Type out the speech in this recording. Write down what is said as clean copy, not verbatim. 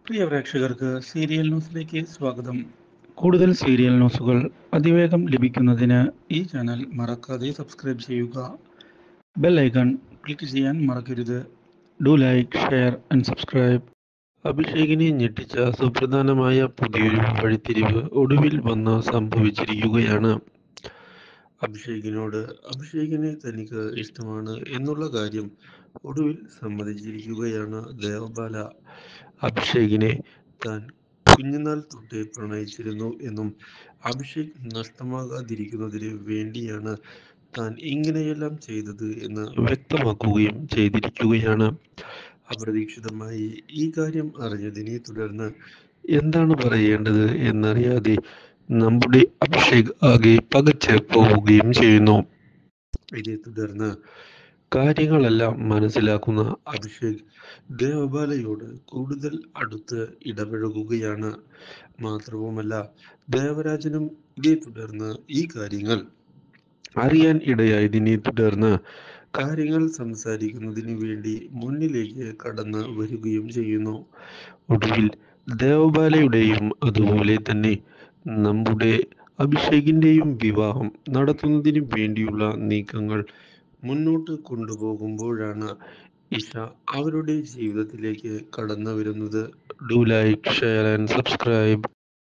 പ്രിയ പ്രേക്ഷകർക്ക് സീരിയൽ ന്യൂസിലേക്ക് സ്വാഗതം. കൂടുതൽ സീരിയൽ ന്യൂസുകൾ അതിവേഗം ലഭിക്കുന്നതിന് ഈ ചാനൽ മറക്കാതെ സബ്സ്ക്രൈബ് ചെയ്യുക. ബെൽ ഐക്കൺ ക്ലിക്ക് ചെയ്യാൻ മറക്കരുത്. Do like, share and subscribe. അഭിഷേകിനെ ഞെട്ടിച്ച സുപ്രധാനമായ പുതിയൊരു വഴിത്തിരിവ് ഒടുവിൽ വന്ന് സംഭവിച്ചിരിക്കുകയാണ്. അഭിഷേകിനെ തനിക്ക് ഇഷ്ടമാണ് എന്നുള്ള കാര്യം ഒടുവിൽ സമ്മതിച്ചിരിക്കുകയാണ് ദേവബാല. അഭിഷേകിനെ താൻ കുഞ്ഞുനാൾ തൊട്ടേ പ്രണയിച്ചിരുന്നു എന്നും അഭിഷേക് നഷ്ടമാകാതിരിക്കുന്നതിന് വേണ്ടിയാണ് താൻ ഇങ്ങനെയെല്ലാം ചെയ്തത് എന്ന് വ്യക്തമാക്കുകയും ചെയ്തിരിക്കുകയാണ്. അപ്രതീക്ഷിതമായി ഈ കാര്യം അറിഞ്ഞതിനെ തുടർന്ന് എന്താണ് പറയേണ്ടത് എന്നറിയാതെ നമ്മുടെ അഭിഷേക് ആകെ പകച്ച് പോവുകയും ചെയ്യുന്നു. ഇതേ തുടർന്ന് കാര്യങ്ങളെല്ലാം മനസ്സിലാക്കുന്ന അഭിഷേക് ദേവബാലയോട് കൂടുതൽ അടുത്ത് ഇടപഴകുകയാണ്. മാത്രവുമല്ല, ദേവരാജനും ഇതേ തുടർന്ന് ഈ കാര്യങ്ങൾ അറിയാൻ ഇടയായതിനെ തുടർന്ന് കാര്യങ്ങൾ സംസാരിക്കുന്നതിന് വേണ്ടി മുന്നിലേക്ക് കടന്നു വരികയും ചെയ്യുന്നു. ഒടുവിൽ ദേവബാലയുടെയും അതുപോലെ തന്നെ നമ്മുടെ അഭിഷേകിൻ്റെയും വിവാഹം നടത്തുന്നതിന് വേണ്ടിയുള്ള നീക്കങ്ങൾ മുന്നോട്ട് കൊണ്ടുപോകുമ്പോഴാണ് ഇഷ അവരുടെ ജീവിതത്തിലേക്ക് കടന്നു വരുന്നത്. Do like, share and subscribe.